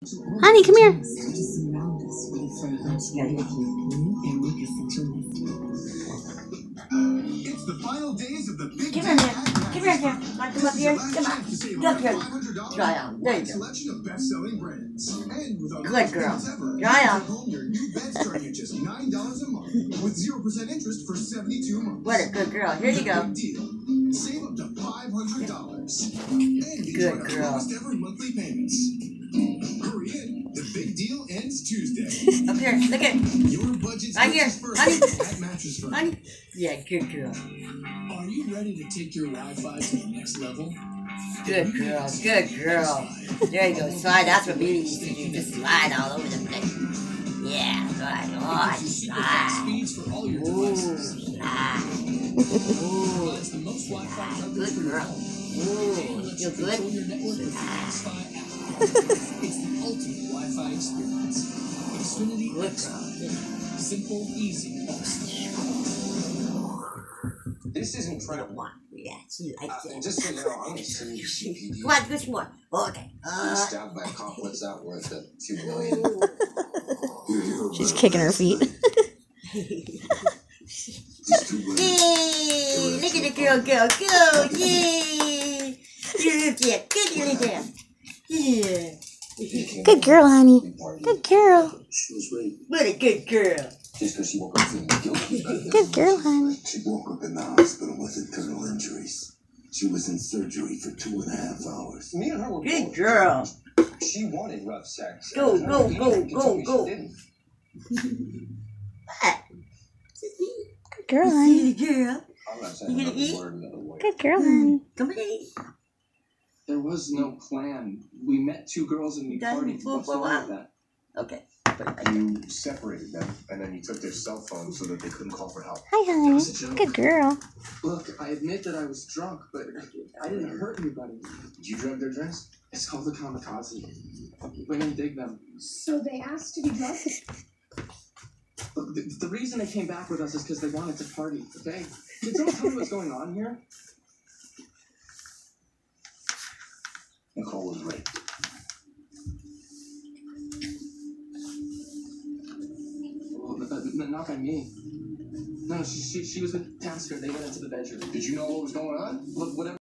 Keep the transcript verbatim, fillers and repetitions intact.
Honey, come here. It's the final days of the big Come here, man. Come here, here. Want to come up here? Come on. Come here. Dry on. There you go. Selection of best-selling brands. And with our Good girl. ever, Dry on. take home your new bed starting at just nine dollars a month with zero percent interest for seventy-two months. What a good girl. Here you go. Big deal. Save up to five hundred dollars. And enjoy our girl. lowest ever monthly payments. Hurry in. The big deal ends Tuesday. Up here. Look at Your budget's right here. first Honey. at Mattress Firm. Honey. Yeah, good girl. Are you ready to take your Wi-Fi to the next level? Good girl. Good girl. There you go. Slide. That's what baby needs to do. Just slide all over the place. Yeah, slide. Oh, slide. Ooh, slide. Ooh. Good girl. Ooh, you good? Slide. It's the ultimate Wi-Fi experience. Xfinity Good X. girl. Simple, easy, awesome. This is incredible. Yeah, she likes Uh, it. just so you know, I'm gonna send you C P D. Come on, push more. Okay. Being Uh, stabbed by a cop, what's that worth? A few million. She's kicking her feet. Yay! Look at the girl go. Go! Yay! Good girl. Good little girl. Yeah. Good girl, honey. Good girl. She was raped. What a good girl. Just because she woke up feeling guilty. Good girl, honey. She woke up in the hospital with internal injuries. She was in surgery for two and a half hours. Me and her were Good both- girl. She wanted rough sex. Go, go, go, go, go. She didn't. What? Good girl, honey. Good girl. I'm not You saying gonna another eat? word another way. Good girl, honey. Come on, eat. There was no plan. We met two girls and we Guys, partied. whoa, What's whoa, wrong whoa. with that? Okay. Put it right there. You separated them, and then you took their cell phones so that they couldn't call for help. Hi, It honey. was a joke. Good girl. Look, I admit that I was drunk, but I didn't hurt anybody. Did you drug their drinks? It's called the kamikaze. Women dig them. So they asked to be drugged? Look, the, the reason they came back with us is because they wanted to party, okay? Can someone tell me what's going on here? Nicole was raped. Well, but, but, not by me. No, she, she, she was with downstairs. They went into the bedroom. Did you know what was going on? Look, whatever.